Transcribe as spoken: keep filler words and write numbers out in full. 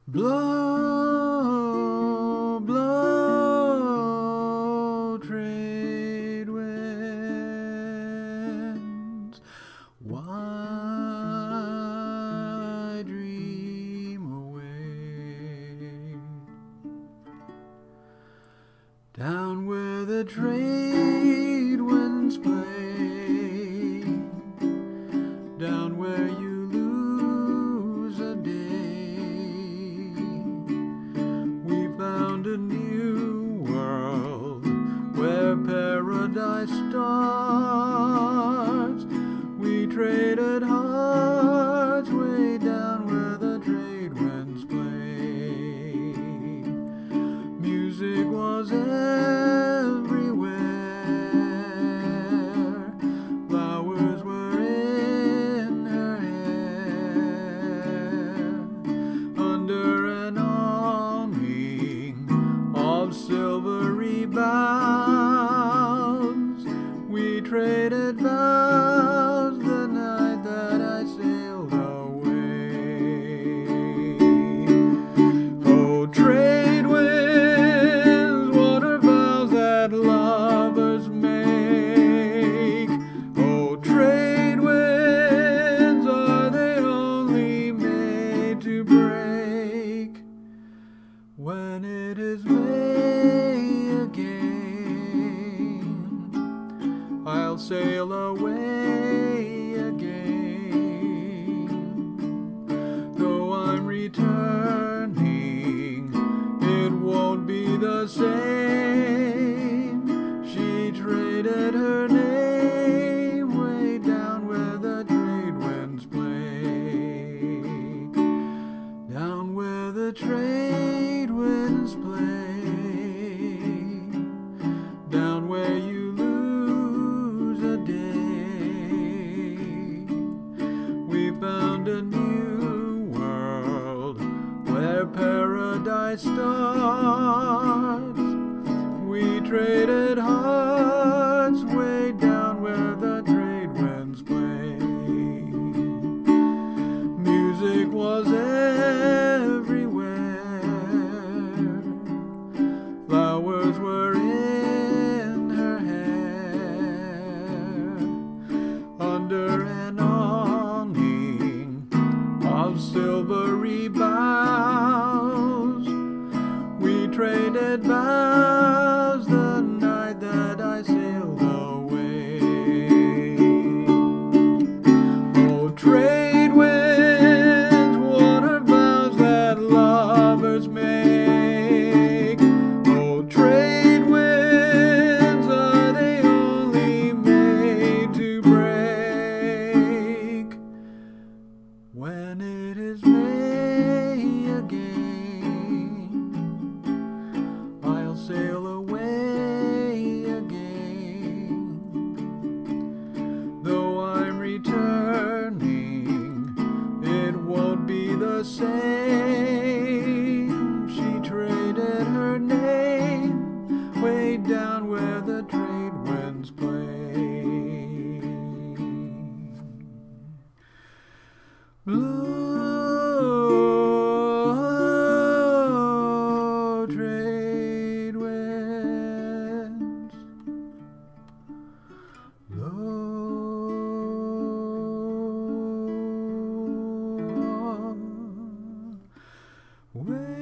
Blow, blow, trade winds, while I dream away, down where the trade winds play, down where you lose a day. We found a new world where paradise starts. We traded hearts way down where the trade winds play. Music was everywhere. Flowers were in her hair. Under an awning of silvery boughs, we traded vows the night that I sailed away. Oh, trade winds, what are vows that lovers make? Oh, trade winds, are they only made to break? When it is May again, I'll sail away again. Though I'm returning, it won't be the same. She traded her name way down where the trade winds play. Down where the trade winds play. Down where you lose a day. We found a new world where paradise starts. We traded hearts way down where the trade winds play. Music was everywhere. Flowers were in her hair. Under an awning of silvery boughs, we traded vows the night that I sailed away. Oh, trade winds, what are vows that lovers make? Oh, trade winds, are they only made to break? When it is May again, I'll sail away again. Though I'm returning, it won't be the same. She traded her name way down where the trade winds play. Blow, trade winds, blow away.